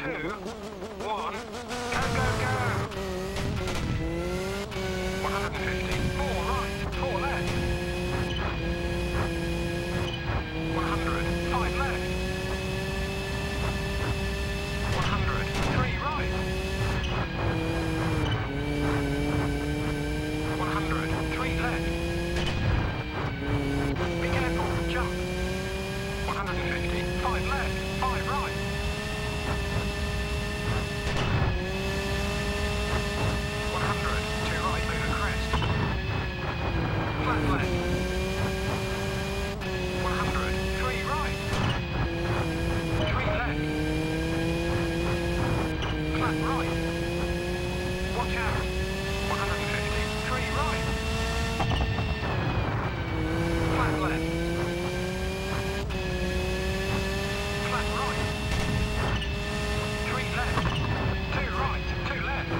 2, 1, go, go, go! 150, 4 right, 4 left. 100, 5 left. 100, 3 right. 100, 3 left. Be careful, jump. 150, 5 left, 5 right. 100, 2 right over crest. Flat left. 100, 3 right. 3 left. Flat right. Watch out. 150, 3 right. Flat left. Flat right. 3 left. 2 right. 2 left.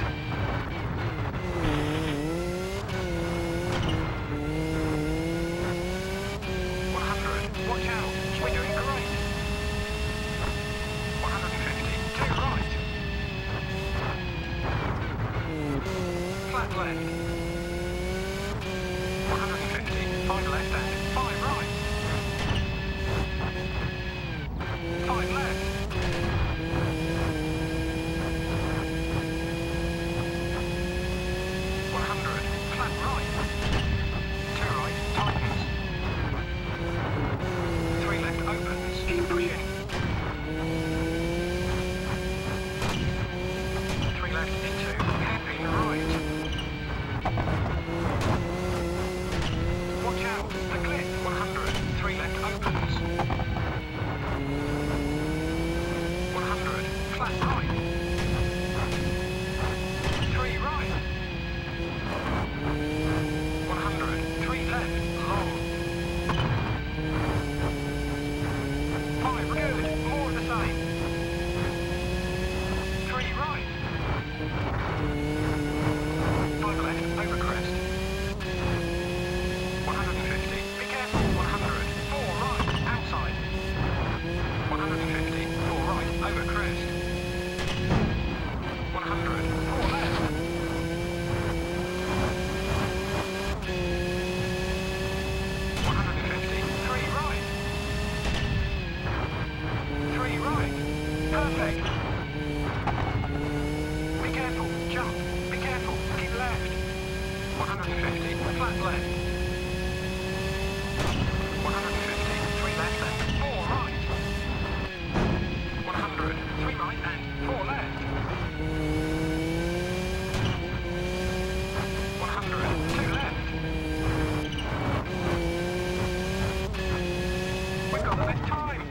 100. Watch out. We're doing great. 150. 2 right. Flat left. 150. 5 left and 5 right. 5 left. 100. Flat right. 2 right. Tightens. 3 left opens. Keep pushing. 3 left into hairpin right. Watch out. The cliff. 100. 3 left opens. 100. Flat right. 3 right. 100. 3 left. Long. 5 good. More of the same. 3 right. 5 left. Over crest. 150. Be careful. 100. 4 right. Outside. 150. 4 right. Over crest. 100. 4 left. 150. 3 right. 3 right. Perfect. Be careful. Jump. Be careful. Keep left. 150. Flat left. 150. 3 left and 4 right. 100. 3 right and 4 left. 100. 2 left. We've got a bit of time.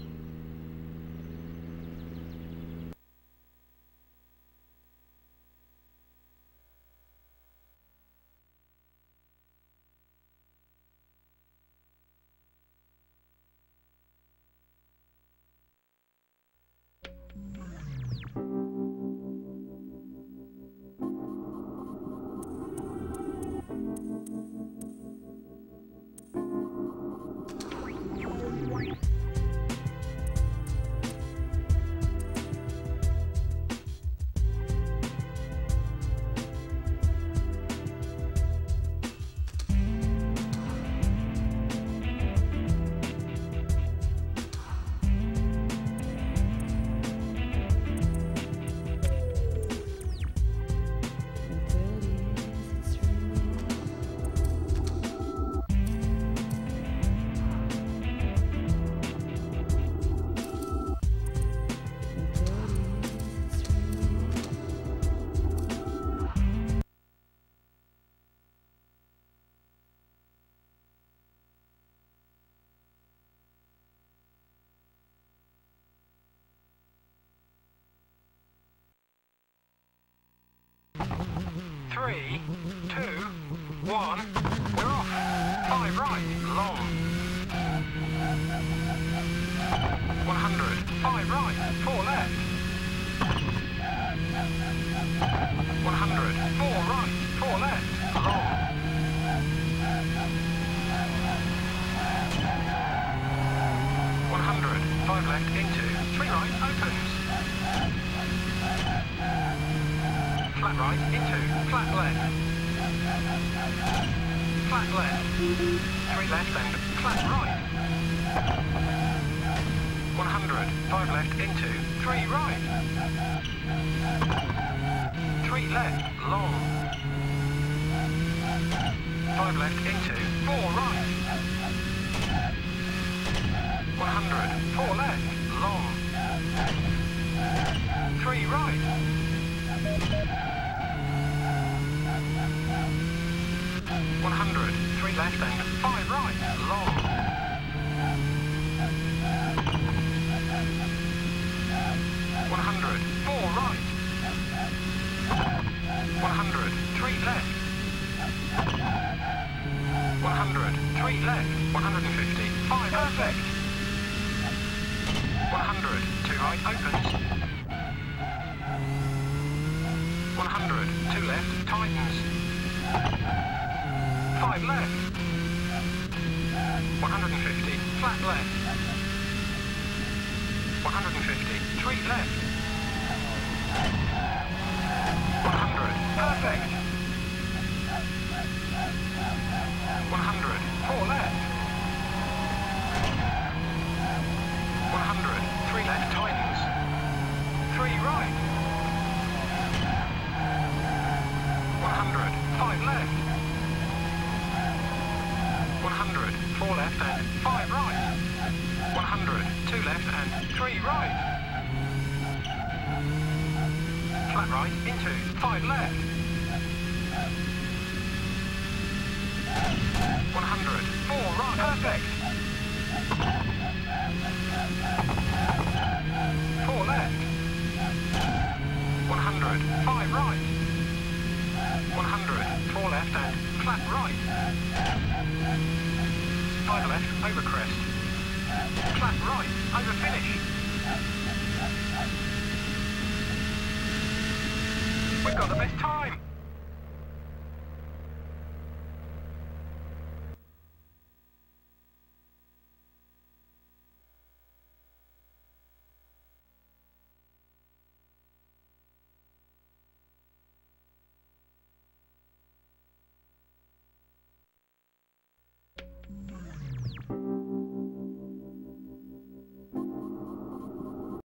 Three, 2, 1, we're off. 5 right, long. 100, 5 right, 4 left. 100, 4 right, 4 left, long. 100, 5 left into, 3 right, opens. Flat right into flat left. Flat left. 3 left and flat right. 100. 5 left into 3 right. 3 left, long. 5 left into 4 right. 100. 4 left, long. 3 right. 100. 3 left and 5 right, long. 100. 4 right. 100. 3 left. 100. 3 left. 150. 5 perfect. 100. 2 right opens. 100. 2 left tightens. 5 left. 150. Flat left. 150. 3 left. 100. Perfect. 100. 4 left. 100. 3 left tightens. 3 right. 100. 5 left. 100. 4 left and 5 right. 100. 2 left and 3 right. Flat right into 5 left. 100. 4 right. Perfect. 4 left. 100. 5 right. 100. 4 left and flat right. 5 left over crest. Flat right over finish. We've got the best time.